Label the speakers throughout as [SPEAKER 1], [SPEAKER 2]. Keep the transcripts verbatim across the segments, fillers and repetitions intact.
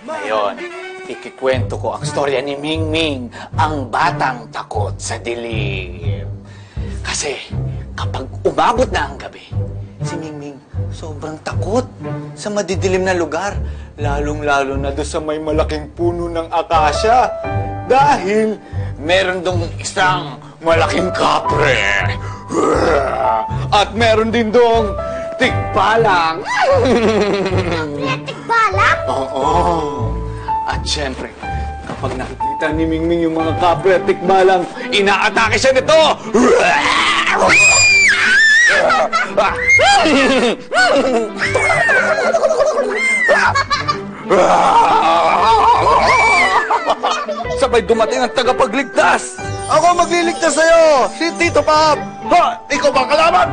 [SPEAKER 1] Ngayon, ikikwento ko ang storya ni Mingming, ang batang takot sa dilim. Kasi kapag umabot na ang gabi, si Mingming sobrang takot sa madidilim na lugar, lalong-lalo na doon sa may malaking puno ng akasya. Dahil meron dong isang malaking kapre. At meron din dong tikbalang.
[SPEAKER 2] Kapre at tikbalang?
[SPEAKER 1] Oo. At syempre, kapag nakikita ni Mingming yung mga kapre at tikbalang, inaatake siya nito! Sabay dumating ang tagapagligtas!
[SPEAKER 3] Ako magliligtas sa'yo! Si Tito Pab!
[SPEAKER 1] Ha! Ikaw ba ang kalaban?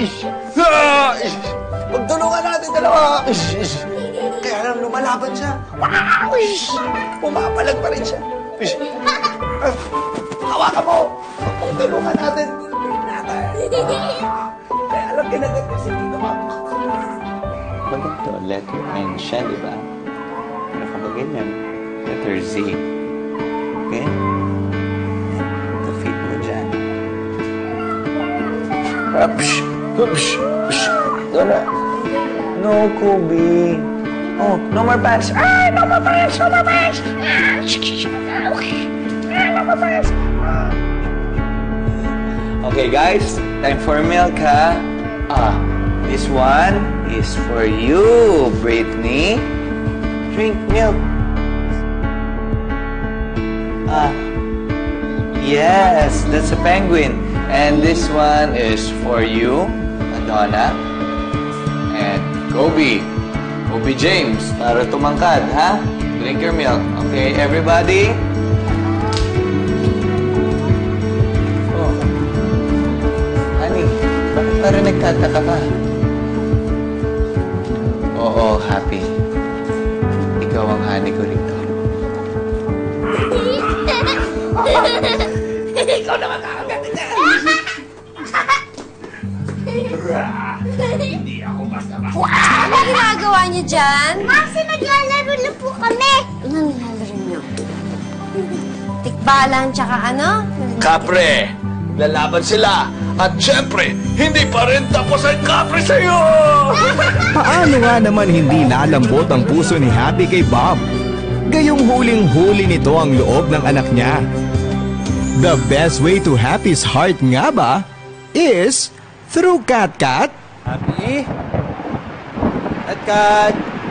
[SPEAKER 3] Magtulungan natin dalawa! Kaya lang lumalaban siya. Pumapalag pa rin siya. Hawakan mo! Magtulungan natin. Kaya alam kinagat ko si Tito Pab.
[SPEAKER 4] Pag ito, letter N siya, di ba? Pero kapag ganyan, letter Z. Okay? Ka-fit mo dyan. Upsh! Upsh! Upsh! Dora! No, Kobe! Oh, no more pants! Ah! No more pants! No more pants! Ah! No more pants! Okay, guys. Time for milk, ha? Ah, this one is for you, Brittany. Drink milk. Ah, yes, that's a penguin. And this one is for you, Madonna. And Kobe. Kobe James, para tumangkad, ha? Drink your milk. Okay, everybody? Oh. Honey, bakit parang nagtataka ka? Oo, happy. Ikaw ang honey ko rito.
[SPEAKER 3] Ikaw naman kakagat niya. Hindi ako basta-basta.
[SPEAKER 2] Ano ginagawa niyo dyan? Kasi naglalaro na po kami. Anong nilalaro niyo? Tikbalang tsaka ano?
[SPEAKER 1] Kapre! Lalaban sila! At syempre, hindi pa rin tapos ang kapre sa'yo!
[SPEAKER 5] Paano nga naman hindi lalambot ang puso ni Happy kay Bob? Gayong huling-huli nito ang loob ng anak niya. The best way to Happy's heart nga ba is through Cat Cat?
[SPEAKER 4] Happy? Cat Cat!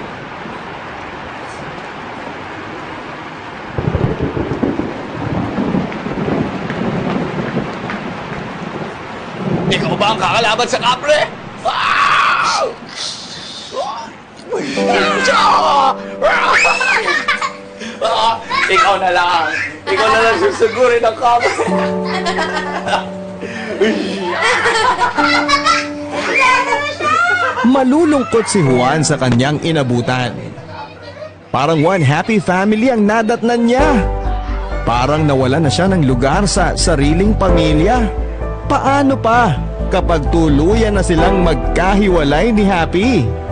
[SPEAKER 1] Ikaw ba ang kakalaban sa kapre? Ah! Ah, ikaw na lang. Ikaw na lang susugurin ang kapre.
[SPEAKER 5] Malulungkot si Juan sa kanyang inabutan. Parang one happy family ang nadatnan niya. Parang nawala na siya ng lugar sa sariling pamilya. Paano pa kapag tuluyan na silang magkahiwalay ni Happy?